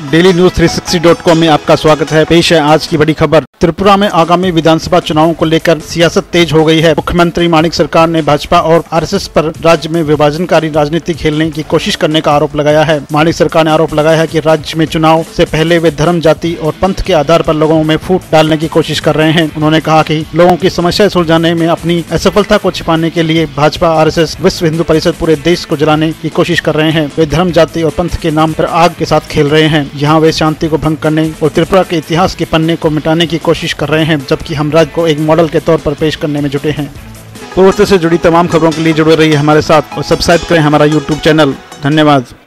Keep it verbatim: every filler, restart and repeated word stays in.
Daily news three sixty dot com में आपका स्वागत है। पेश है आज की बड़ी खबर। त्रिपुरा में आगामी विधानसभा चुनावों को लेकर सियासत तेज हो गई है। मुख्यमंत्री माणिक सरकार ने भाजपा और आरएसएस पर राज्य में विभाजनकारी राजनीति खेलने की कोशिश करने का आरोप लगाया है। माणिक सरकार ने आरोप लगाया है कि राज्य में चुनाव से पहले वे धर्म, जाति और पंथ के आधार पर लोगों में फूट डालने की कोशिश कर रहे हैं। उन्होंने कहा कि लोगों की समस्याएं सुलझाने में अपनी असफलता को छिपाने के लिए भाजपा, आरएसएस, विश्व हिंदू परिषद पूरे देश को जलाने की कोशिश कर रहे हैं। वे धर्म, जाति और पंथ के नाम पर आग के साथ खेल रहे हैं। यहाँ वे शांति को भंग करने और त्रिपुरा के इतिहास के पन्ने को मिटाने की कोशिश कर रहे हैं, जबकि हम राज्य को एक मॉडल के तौर पर पेश करने में जुटे हैं। पूर्वोत्तर से जुड़ी तमाम खबरों के लिए जुड़े रहिए हमारे साथ और सब्सक्राइब करें हमारा यूट्यूब चैनल। धन्यवाद।